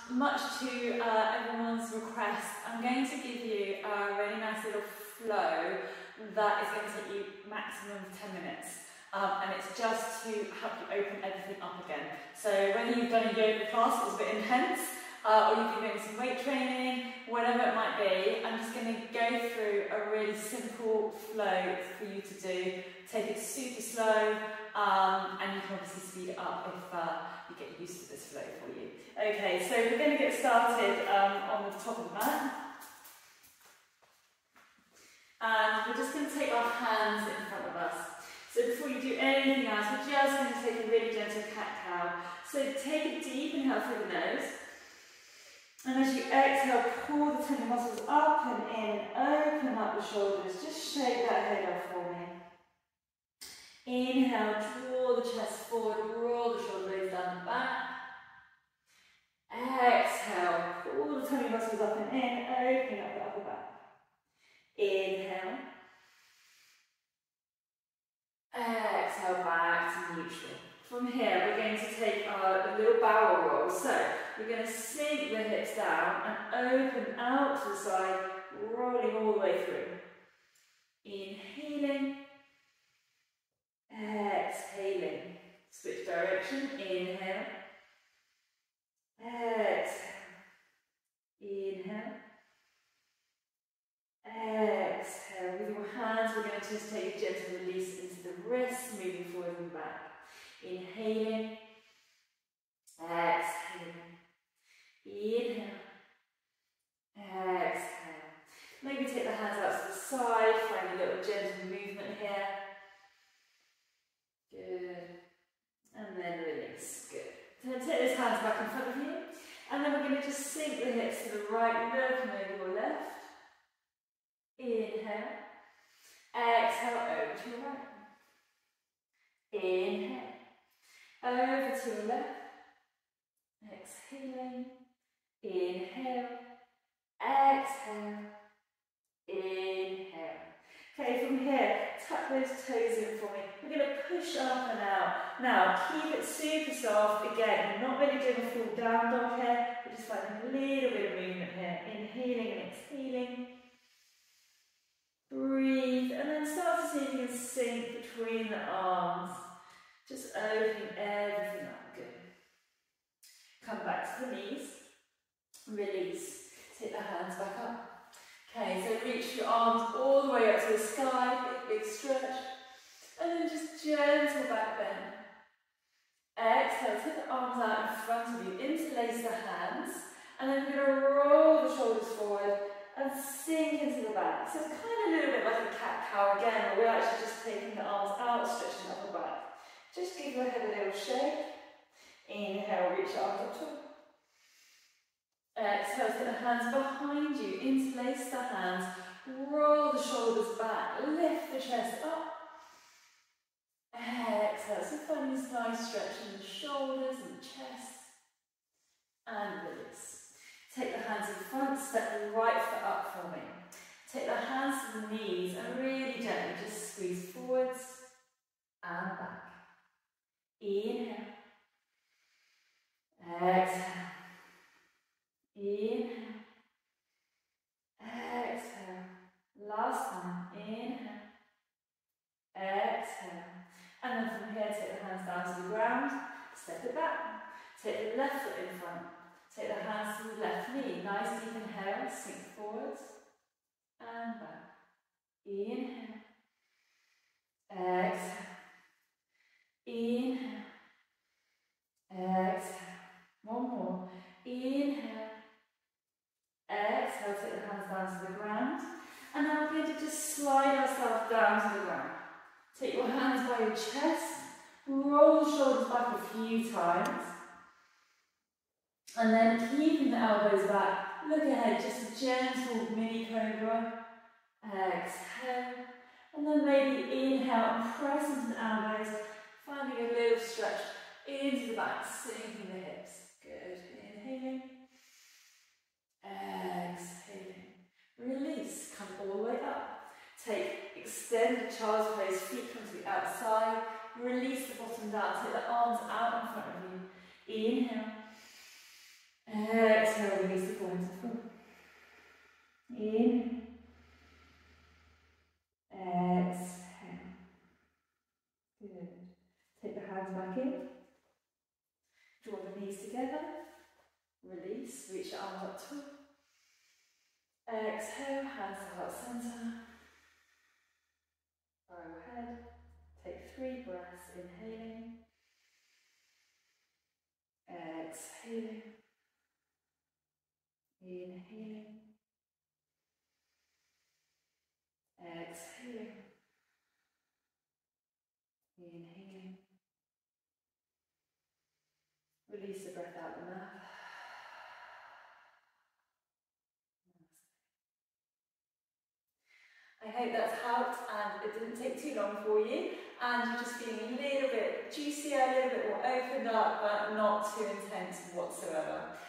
much to everyone's request, I'm going to give you a really nice little flow that is going to take you maximum 10 minutes. And it's just to help you open everything up again. So whether you've done a yoga class that was a bit intense, or you've been doing some weight training, whatever it might be, I'm just going to go through a really simple flow for you to do. Take it super slow, and you can obviously speed it up if you get used to this flow for you. Okay, so we're going to get started on the top of the mat. And we're just going to take our hands in front of us. So before you do anything else, we're just going to take a really gentle cat-cow. So take a deep inhale through the nose. And as you exhale, pull the tender muscles up and in, open up the shoulders. Just shake that head off for me. Inhale, draw the chest forward, roll the shoulder blades down and back. Exhale, pull the tummy muscles up and in, open up the upper back. Inhale. Exhale, back to neutral. From here, we're going to take our little barrel roll. So, we're going to sink the hips down and open out to the side, rolling all the way through. Inhaling. Exhaling. Switch direction. Inhale. Exhale. Inhale. Exhale. With your hands, we're going to just take a gentle release into the wrists, moving forward and back. Inhaling. Exhaling. Inhale. Exhale. Maybe take the hands out to the side, find a little gentle movement here. Good. And then release. Good. So take those hands back in front of you. And then we're going to just sink the hips to the right, looking over your left. Inhale. Exhale over to your right. Inhale. Over to your left. Exhaling. Inhale. Exhale. Inhale. Okay, from here, tuck those toes in for me. We're going to push up and out. Now, keep it super soft. Again, we're not really doing a full down dog here. We're just finding a little bit of movement here. Inhaling and exhaling. Breathe, and then start to see if you can sink between the arms. Just opening everything up. Good. Come back to the knees. Release. Take the hands back up. Okay, so reach your arms all the way up to the sky, big stretch, and then just gentle back bend. Exhale, take the arms out in front of you, interlace the hands, and then we're going to roll the shoulders forward and sink into the back. So it's kind of a little bit like a cat-cow again, where we're actually just taking the arms out, stretching the upper back. Just give your head a little shake. Inhale, reach your arms up top. Exhale, take the hands behind you, interlace the hands, roll the shoulders back, lift the chest up. Exhale, so find this nice stretch in the shoulders and the chest. And release. Take the hands in front, step the right foot up for me. Take the hands to the knees and really gently just squeeze forwards and back. Inhale. Exhale. Inhale. Exhale. Last time. Inhale. Exhale. And then from here, take the hands down to the ground. Step it back. Take the left foot in front. Take the hands to the left knee. Nice deep inhale. Sink forwards. And back. Inhale. Exhale. Inhale. Exhale. One more. Inhale. Exhale, take the hands down to the ground. And now we're going to just slide ourselves down to the ground. Take your hands by your chest. Roll the shoulders back a few times. And then keeping the elbows back. Look ahead, just a gentle mini cobra. Exhale. And then maybe inhale and press into the elbows. Finding a little stretch into the back, sinking the hips. Good. Inhaling. Exhaling. Release. Come all the way up. Extend the child's pose. Feet come to the outside. Release the bottom down. Take the arms out in front of you. Inhale. Exhale. exhale, release the form to the floor. In. Exhale. Good. Take the hands back in. Draw the knees together. Release. Reach your arms up tall. Exhale. Hands to heart centre. Bow head. Take 3 breaths. Inhaling. Exhaling. Inhaling. Exhaling. Inhaling. Release the breath out the mouth. I hope that's helped and it didn't take too long for you and you're just feeling a little bit juicier, a little bit more opened up, but not too intense whatsoever.